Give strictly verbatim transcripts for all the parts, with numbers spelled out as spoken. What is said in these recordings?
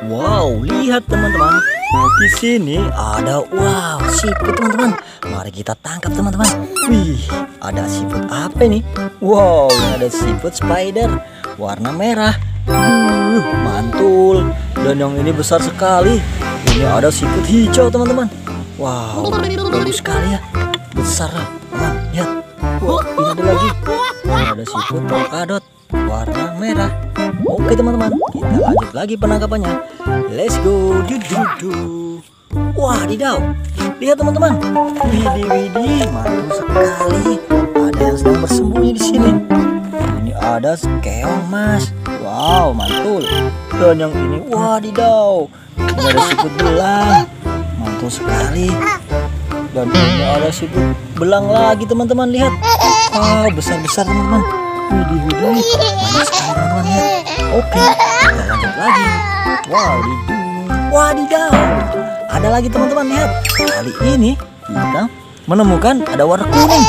Wow, lihat teman-teman. Di sini ada wow siput teman-teman. Mari kita tangkap teman-teman. Wih, ada siput apa ini? Wow, ini ada siput spider warna merah. Uh, mantul. Dan yang ini besar sekali. Ini ada siput hijau teman-teman. Wow, bagus sekali ya. Besar lah teman. Lihat. Wow, ini ada lagi. Ini ada siput polkadot warna merah. Oke teman-teman, kita lanjut lagi penangkapannya. Let's go. Dududu. Wah, didau. Lihat teman-teman. Widih widih, mantul sekali. Ada yang sedang bersembunyi di sini. Ini ada keong mas. Wow, mantul. Dan yang ini, wah didau. Ini ada siput belang. Mantul sekali. Dan ini ada siput belang lagi teman-teman. Lihat. Wow, besar-besar teman-teman. Widih widih, banyak sekali teman-teman lihat. Oke, kita lanjut lagi. Wow, didu. Wadidaw. Ada lagi teman-teman lihat. Kali ini kita menemukan ada warna kuning.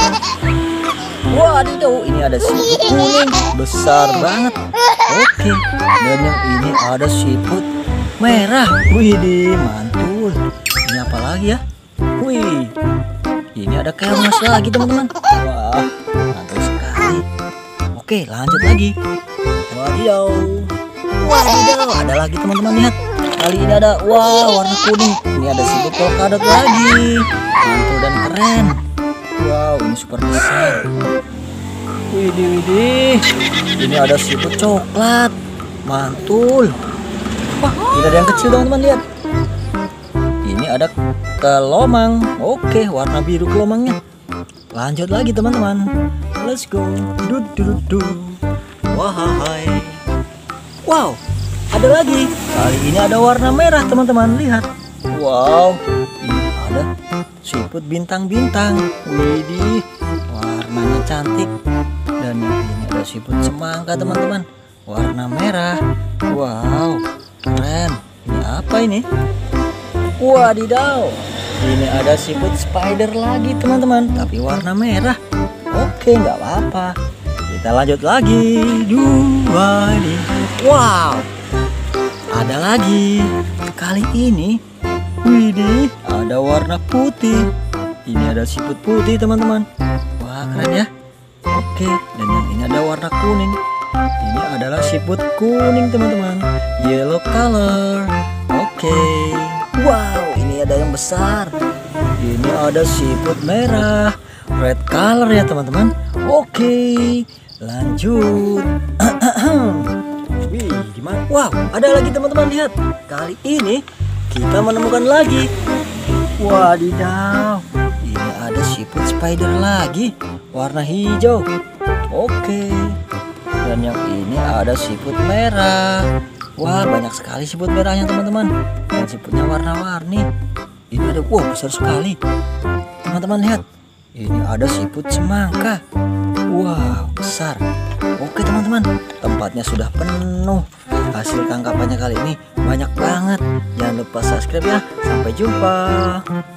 Wadidaw, ini ada siput kuning besar banget. Oke, dan yang ini ada siput merah. Widih, mantul. Ini apa lagi ya? Wih, ini ada keong mas lagi teman-teman. Wah, mantul sekali. Oke, lanjut lagi. Wadidaw. Wadidaw, ada lagi teman-teman lihat. Kali ini ada wah warna kuning. Ini ada siput polkadot lagi. Mantul dan keren. Wow, ini super besar. Widih widih. Ini ada siput coklat. Mantul. Wah, ini ada yang kecil teman-teman lihat. Ini ada kelomang. Oke, warna biru kelomangnya. Lanjut lagi teman-teman. Let's go. Dududu. Wahai. Wow, ada lagi. Kali ini ada warna merah teman-teman. Lihat. Wow, ini ada siput bintang-bintang. Widih, warnanya cantik. Dan yang ini ada siput semangka teman-teman. Warna merah. Wow, keren. Ini apa ini? Wadidaw. Ini ada siput spider lagi teman-teman, tapi warna merah. Oke, nggak apa-apa. Kita lanjut lagi. Dua nih. Wow, ada lagi. Kali ini, widih, ada warna putih. Ini ada siput putih teman-teman. Wah, keren ya. Oke, dan yang ini ada warna kuning. Ini adalah siput kuning teman-teman. Yellow color. Oke. Wow, ini ada yang besar. Ini ada siput merah. Red color ya teman-teman. Oke, lanjut. Wih, gimana? Wow, ada lagi teman-teman lihat. Kali ini kita menemukan lagi. Wadidaw, ini ada siput spider lagi, warna hijau. Oke, dan yang ini ada siput merah. Wah, banyak sekali siput merahnya teman-teman. Dan siputnya warna-warni. Ini ada, wow, besar sekali. Teman-teman lihat. Ini ada siput semangka. Wow, besar. Oke teman-teman, tempatnya sudah penuh. Hasil tangkapannya kali ini banyak banget. Jangan lupa subscribe ya. Sampai jumpa.